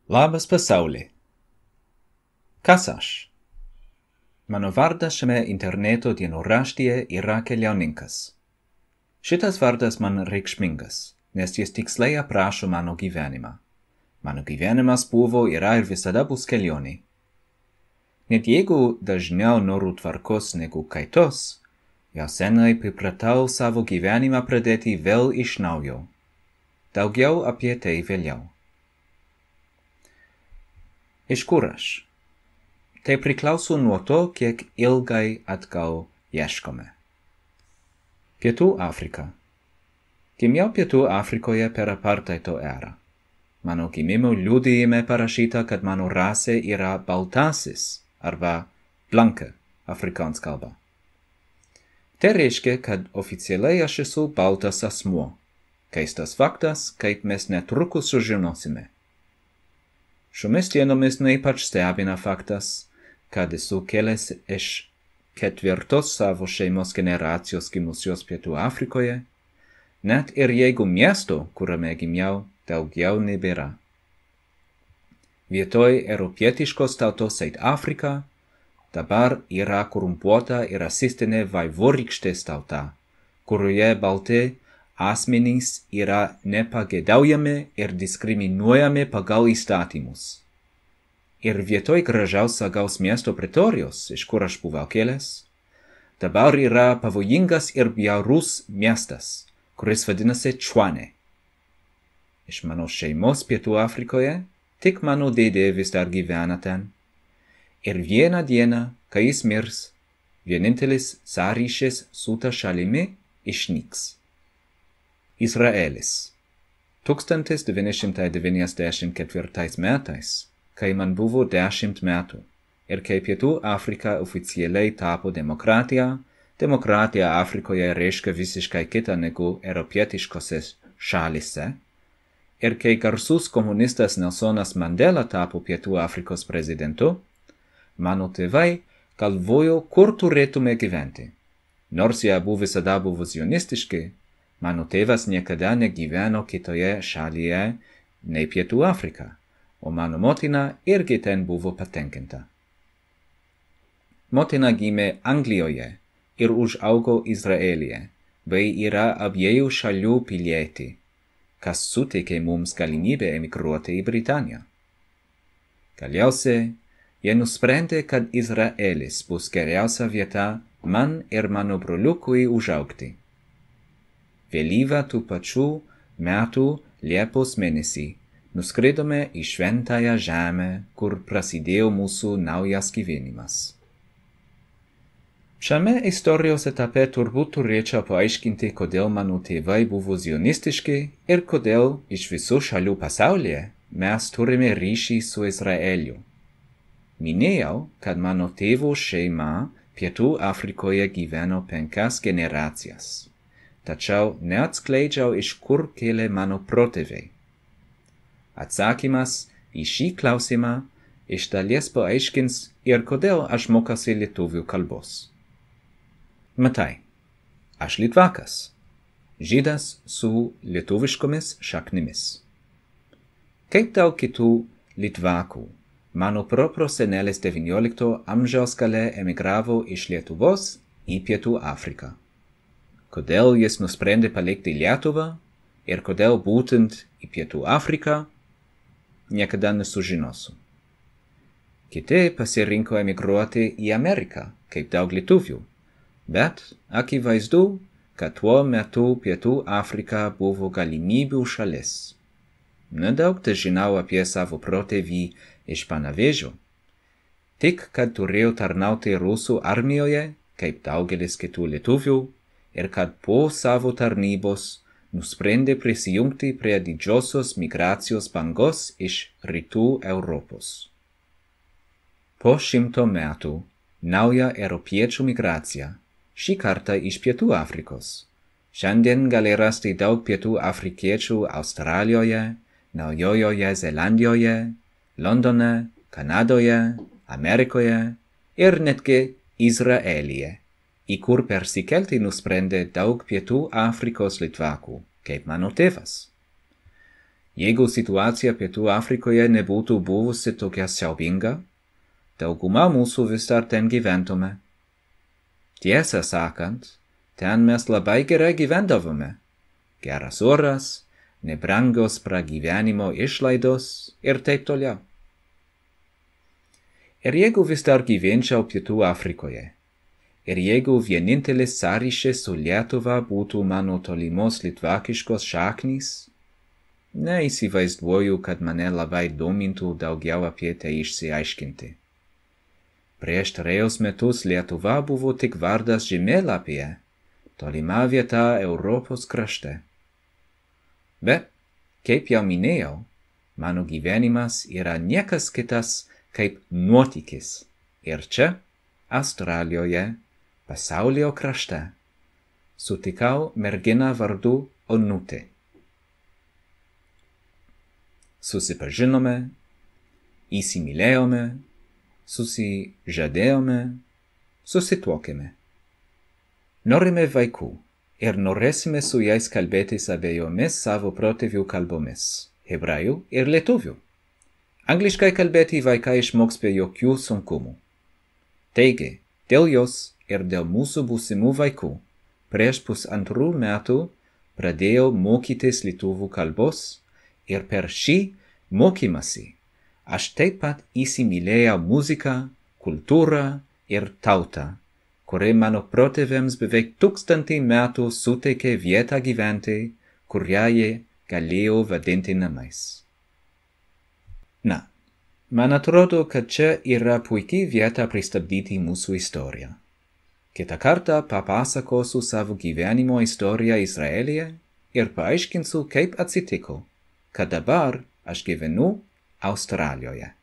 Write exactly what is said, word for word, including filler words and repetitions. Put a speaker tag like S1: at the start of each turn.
S1: Labas pasauli. Kas aš? Mano vardas šiame interneto dienoraštyje yra Keliauninkas. Šitas vardas man reikšmingas, nes jis tiksliai aprašo mano gyvenimą. Mano gyvenimas buvo, yra ir visada bus kelionė. Net jeigu dažniau noriu tvarkos negu kaitos, jau senai pripratau savo gyvenimą pradėti vėl iš naujo. Daugiau apie tai vėliau. Iš kur aš? Tai priklauso nuo to, kiek ilgai atgal ieškome. Pietų Afrika. Gimiau Pietų Afrikoje per apartheido erą. Mano gimimo liudijime parašyta, kad mano rasė yra baltasis arba blanka afrikans kalba. Tai reiškia, kad oficialiai aš esu baltas asmuo. Keistas faktas, kaip mes netrukus sužinosime. Šiomis dienomis neypač stebina faktas, kad esu kilęs iš ketvirtos savo šeimos generacijos gimusios Pietų Afrikoje, net ir jeigu miesto, kuriame gimiau, daugiau nebėra. Vietoj europietiškos tautos South Africa dabar yra korumpuota ir rasistinė vaivorykštės tauta, kurioje balti asmenys yra nepageidaujami ir diskriminuojami pagal įstatymus. Ir vietoj gražiausio miesto Pretorijos, iš kur aš buvau kilęs, dabar yra pavojingas ir bjaurus miestas, kuris vadinasi Tshwane. Iš mano šeimos Pietų Afrikoje tik mano dėdė vis dar gyvena ten. Ir vieną dieną, kai jis mirs, vienintelis sąryšis su ta šalimi išnyks. Izraelis. tūkstantis devyni šimtai devyniasdešimt ketvirtais metais, kai man buvo dešimt metų, ir kai Pietų Afrika oficialiai tapo demokratija, demokratija Afrikoje reiškia visiškai kitą negu europietiškose šalyse, ir kai garsus komunistas Nelsonas Mandela tapo Pietų Afrikos prezidentu, mano tėvai galvojo, kur turėtume gyventi. Nors jie abu visada buvo zionistiški, mano tėvas niekada negyveno kitoje šalyje nei Pietų Afrika, o mano motina irgi ten buvo patenkinta. Motina gimė Anglijoje ir užaugo Izraelyje, bei yra abiejų šalių pilietė, kas suteikė mums galimybę emigruoti į Britaniją. Galiausiai, jie nusprendė, kad Izraelis bus geriausia vieta man ir mano broliukui užaugti. Vėlyvą tų pačių metų Liepos mėnesį nuskridome į šventąją žemę, kur prasidėjo mūsų naujas gyvenimas. Šiame istorijos etape turbūt turėčiau paaiškinti, kodėl mano tėvai buvo zionistiški ir kodėl iš visų šalių pasaulyje mes turime ryšį su Izraeliu. Minėjau, kad mano tėvo šeima Pietų Afrikoje gyveno penkias generacijas. Tačiau neatskleidžiau, iš kur kėlė mano protėviai. Atsakymas į šį klausimą iš dalies paaiškins ir kodėl aš mokausi lietuvių kalbos. Matai, aš litvakas, žydas su lietuviškomis šaknimis. Kaip daug kitų litvakų, mano proprosenelis devyniolikto amžiaus gale emigravo iš Lietuvos į Pietų Afriką. Kodėl jis nusprendė palikti Lietuvą ir kodėl būtent į Pietų Afriką, niekada nesužinosiu. Kiti pasirinko emigruoti į Ameriką, kaip daug lietuvių, bet akivaizdu, kad tuo metu Pietų Afrika buvo galimybių šalis. Nedaug težinau apie savo protėvį iš Panevėžio, tik kad turėjau tarnauti rusų armijoje, kaip daugelis kitų lietuvių, ir kad po savo tarnybos nusprendė prisijungti prie didžiosios migracijos bangos iš rytų Europos. Po šimto metų nauja europiečių migracija, šį kartą iš Pietų Afrikos. Šiandien gali rasti daug pietų afrikiečių Australijoje, Naujojoje Zelandijoje, Londone, Kanadoje, Amerikoje ir netgi Izraelyje, į kur persikelti nusprendė daug Pietų Afrikos litvakų, kaip mano tėvas. jeigu situacija Pietų Afrikoje nebūtų buvusi tokia siaubinga, dauguma mūsų vis dar ten gyventume. Tiesą sakant, ten mes labai gerai gyvendavome. Geras oras, nebrangos pragyvenimo išlaidos ir taip toliau. Ir jeigu vis dar gyvenčiau Pietų Afrikoje, ir jeigu vienintelis sąryšis su Lietuva būtų mano tolimos litvakiškos šaknys, neįsivaizduoju, kad mane labai domintų daugiau apie tai išsiaiškinti. Prieš trejus metus Lietuva buvo tik vardas žemėlapyje, tolima vieta Europos krašte. Bet, kaip jau minėjau, mano gyvenimas yra niekas kitas kaip nuotykis. Ir čia, Australijoje, pasaulio krašte, sutikau merginą vardu Onutė. Susipažinome, įsimylėjome, susižadėjome, susituokėme. Norime vaikų ir norėsime su jais kalbėtis abiejomis savo protėvių kalbomis, hebrajų ir lietuvių. Angliškai kalbėti vaikai išmoks be jokių sunkumų. Taigi, dėl jos ir dėl mūsų būsimų vaikų, prieš pusantrų metų pradėjau mokytis lietuvių kalbos ir per šį mokymąsi aš taip pat įsimylėjau muziką, kultūrą ir tautą, kuri mano protėviams beveik tūkstantį metų suteikė vietą gyventi, kurią jie galėjo vadinti namais. Na, man atrodo, kad čia yra puikiai vieta pristabdyti mūsų istoriją. Kitą kartą papasakosiu savo gyvenimo istoriją Izraelyje ir paaiškinsiu, kaip atsitiko, kad dabar aš gyvenu Australijoje.